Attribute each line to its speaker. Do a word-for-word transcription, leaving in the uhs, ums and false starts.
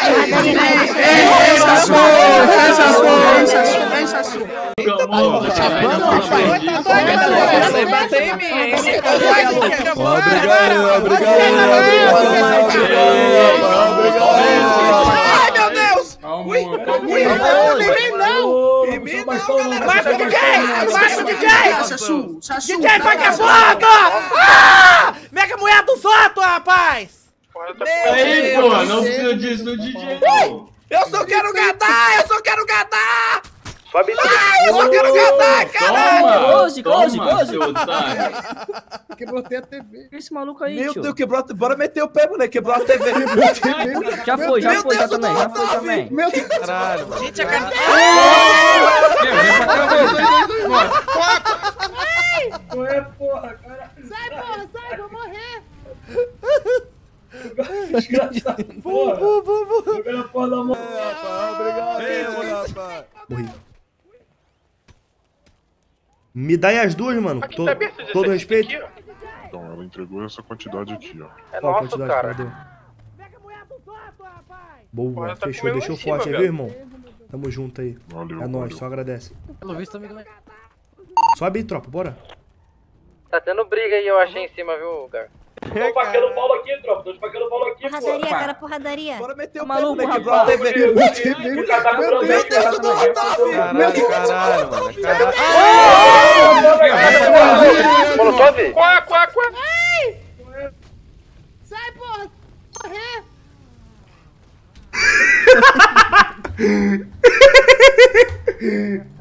Speaker 1: Ei, Sassu! Ei, Sassu! Ei, Sassu!
Speaker 2: Levanta em mim, hein?
Speaker 3: Obrigado, obrigado, obrigado.
Speaker 1: Ai, meu Deus! Ui, ui, não, não!
Speaker 2: Baixa o D J! Baixa o D J!
Speaker 1: Sassu, Sassu!
Speaker 2: D J, vai que é foto! Ah! Mega mulher do Soto, rapaz!
Speaker 4: Aí, pô, não precisa disso do D J, não.
Speaker 2: Eu só quero gadar! Eu só quero gadar!
Speaker 5: Sobe
Speaker 2: Ai, eu só quero gadar, caralho!
Speaker 6: Close, close,
Speaker 4: Toma,
Speaker 6: close.
Speaker 4: seu otário.
Speaker 7: Quebrou até a T V.
Speaker 6: Esse maluco aí,
Speaker 3: Meu
Speaker 6: tio.
Speaker 3: Deus, quebrou a... Bora meter o pé, moleque. Quebrou a T V.
Speaker 6: Já foi, já
Speaker 1: Meu
Speaker 6: foi, já
Speaker 1: Deus,
Speaker 6: também,
Speaker 1: eu
Speaker 6: já
Speaker 1: tô
Speaker 6: foi
Speaker 1: lá,
Speaker 6: também.
Speaker 7: Meu Deus.
Speaker 3: Caralho, mano.
Speaker 2: Gente, a cara...
Speaker 4: Não é, porra, cara.
Speaker 8: Sai, porra, sai, vou morrer.
Speaker 4: Desgraçado, porra. Jogando a porra da mão.
Speaker 3: Obrigado, rapaz. Morri. Me dá aí as duas, mano. To- todo respeito.
Speaker 9: Então, ela entregou essa quantidade aqui, ó.
Speaker 5: É
Speaker 3: Qual a
Speaker 5: nosso,
Speaker 3: quantidade
Speaker 5: cara.
Speaker 3: que ela deu?
Speaker 2: Mega mulher do Soto, rapaz!
Speaker 3: Boa,
Speaker 5: Tá
Speaker 3: fechou.
Speaker 5: comendo
Speaker 3: Deixou
Speaker 5: em cima,
Speaker 3: forte aí,
Speaker 5: velho.
Speaker 3: viu, irmão? Tamo junto aí.
Speaker 9: Valeu,
Speaker 3: É nóis,
Speaker 9: valeu.
Speaker 3: só agradece.
Speaker 6: Pelo visto, amigo.
Speaker 3: Sobe aí, tropa, bora.
Speaker 5: Tá tendo briga aí, eu achei em cima, viu, cara?
Speaker 4: Tô espacando o Paulo aqui, tropa. Tô espacando o Paulo aqui, pô.
Speaker 8: Porradaria, cara, porradaria.
Speaker 3: Bora meter o pé,
Speaker 6: Maluco,
Speaker 3: moleque. Quebrou a
Speaker 6: rapaz.
Speaker 3: T V.
Speaker 4: O cara tá com
Speaker 7: Meu Deus,
Speaker 4: problema.
Speaker 1: Deus, eu tô
Speaker 3: Caralho, caralho, mano. Caralho.
Speaker 5: Molotov? Quá, quá, quá.
Speaker 8: Sai, porra, morrer.